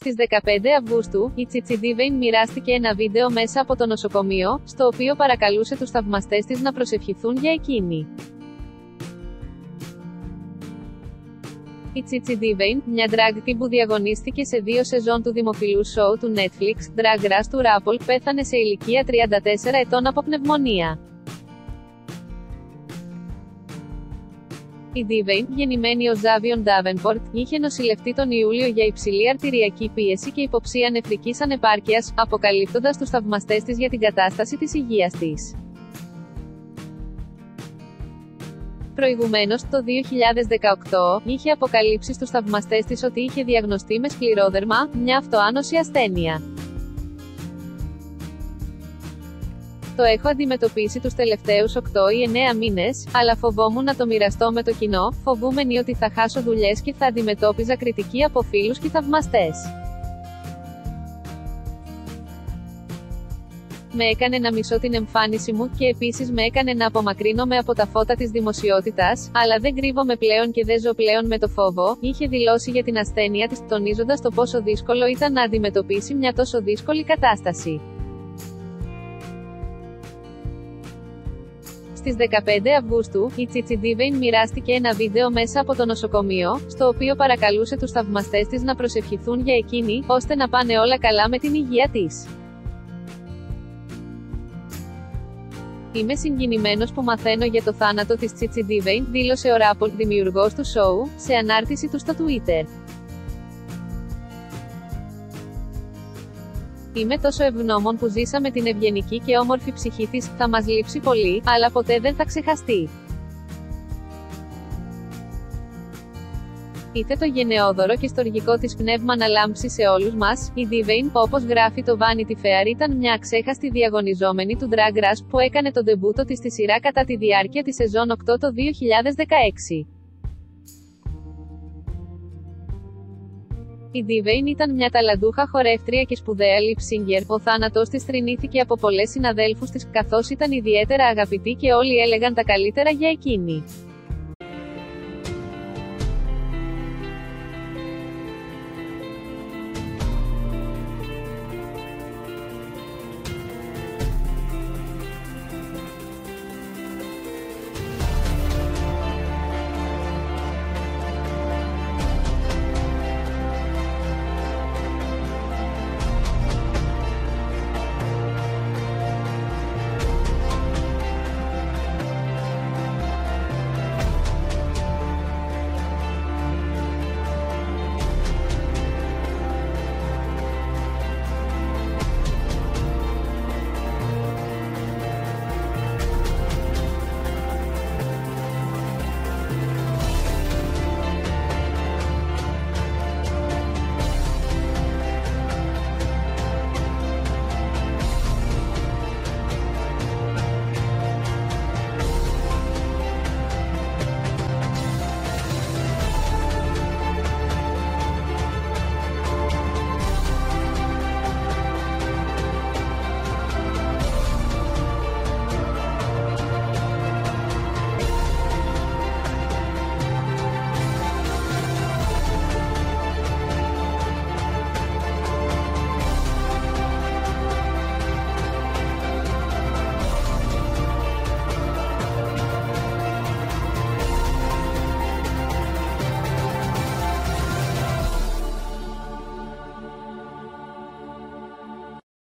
Στις 15 Αυγούστου, η Τσίτσι Ντίβεϊν μοιράστηκε ένα βίντεο μέσα από το νοσοκομείο, στο οποίο παρακαλούσε τους θαυμαστές της να προσευχηθούν για εκείνη. Η Τσίτσι Ντίβεϊν, μια drag queen που διαγωνίστηκε σε 2 σεζόν του δημοφιλού σοου του Netflix, Drag Race του RuPaul, πέθανε σε ηλικία 34 ετών από πνευμονία. Η Ντίβεϊν, γεννημένη ως Ζάβιον Ντάβενπορτ, είχε νοσηλευτεί τον Ιούλιο για υψηλή αρτηριακή πίεση και υποψία νεφρικής ανεπάρκειας, αποκαλύπτοντας τους θαυμαστές της για την κατάσταση της υγείας της. Προηγουμένως, το 2018, είχε αποκαλύψει στους θαυμαστές της ότι είχε διαγνωστεί με σκληρόδερμα, μια αυτοάνωση ασθένεια. Το έχω αντιμετωπίσει τους τελευταίους 8 ή 9 μήνες, αλλά φοβόμουν να το μοιραστώ με το κοινό, φοβούμενη ότι θα χάσω δουλειές και θα αντιμετώπιζα κριτική από φίλους και θαυμαστές. Με έκανε να μισώ την εμφάνιση μου, και επίσης με έκανε να απομακρύνομαι από τα φώτα της δημοσιότητας, αλλά δεν κρύβομαι πλέον και δεν ζω πλέον με το φόβο, είχε δηλώσει για την ασθένεια της, τονίζοντας το πόσο δύσκολο ήταν να αντιμετωπίσει μια τόσο δύσκολη κατάσταση. Στις 15 Αυγούστου, η Τσίτσι Ντίβεϊν μοιράστηκε ένα βίντεο μέσα από το νοσοκομείο, στο οποίο παρακαλούσε τους θαυμαστές της να προσευχηθούν για εκείνη, ώστε να πάνε όλα καλά με την υγεία της. «Είμαι συγκινημένος που μαθαίνω για το θάνατο της Τσίτσι Ντίβεϊν», δήλωσε ο RuPaul, δημιουργός του σοου, σε ανάρτηση του στο Twitter. «Είμαι τόσο ευγνώμων που ζήσαμε την ευγενική και όμορφη ψυχή της, θα μας λείψει πολύ, αλλά ποτέ δεν θα ξεχαστεί. Ήθε το γενναιόδωρο και στοργικό της πνεύμα να λάμψει σε όλους μας». Η Ντίβεϊν, όπως γράφει το Vanity Fair, ήταν μια αξέχαστη διαγωνιζόμενη του Drag Race, που έκανε τον ντεμπούτο της στη σειρά κατά τη διάρκεια της σεζόν 8 το 2016. Η Ντίβεϊν ήταν μια ταλαντούχα χορεύτρια και σπουδαία lip singer. Ο θάνατος της θρηνήθηκε από πολλές συναδέλφους της, καθώς ήταν ιδιαίτερα αγαπητή και όλοι έλεγαν τα καλύτερα για εκείνη.